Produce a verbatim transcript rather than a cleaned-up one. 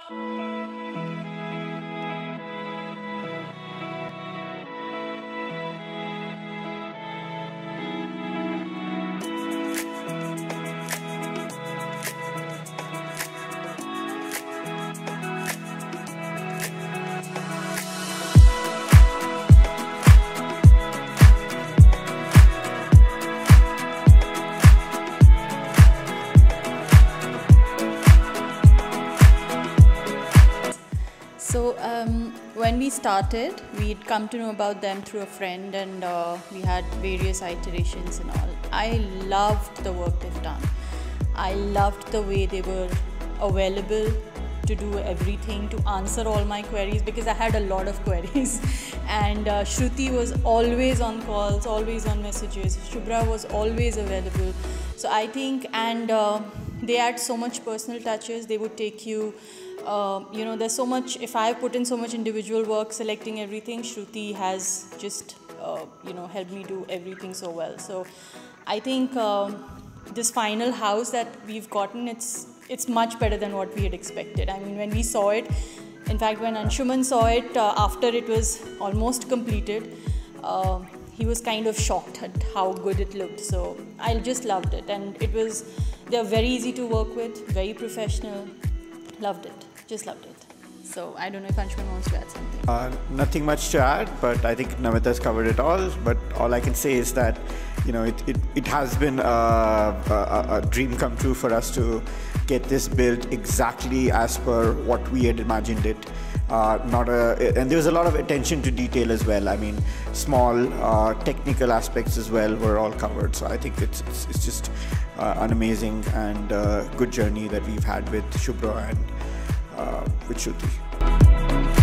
So um, when we started, we'd come to know about them through a friend, and uh, we had various iterations and all. I loved the work they've done. I loved the way they were available to do everything, to answer all my queries, because I had a lot of queries. And uh, Shruti was always on calls, always on messages. Shubhra was always available. So I think, and uh, they add so much personal touches. They would take you, uh, you know, there's so much, if I put in so much individual work, selecting everything, Shruti has just, uh, you know, helped me do everything so well. So I think um, this final house that we've gotten, it's, it's much better than what we had expected. I mean, when we saw it, in fact, when Anshuman saw it, uh, after it was almost completed, uh, he was kind of shocked at how good it looked. So I just loved it. And it was, they're very easy to work with, very professional. Loved it, just loved it. So I don't know if Anshuman wants to add something. Uh, nothing much to add, but I think Namita's covered it all. But all I can say is that, you know, it, it, it has been a, a, a dream come true for us to get this built exactly as per what we had imagined it. Uh, not a, and there was a lot of attention to detail as well. I mean, small uh, technical aspects as well were all covered. So I think it's, it's, it's just uh, an amazing and uh, good journey that we've had with Shubhra and uh, with Shruti.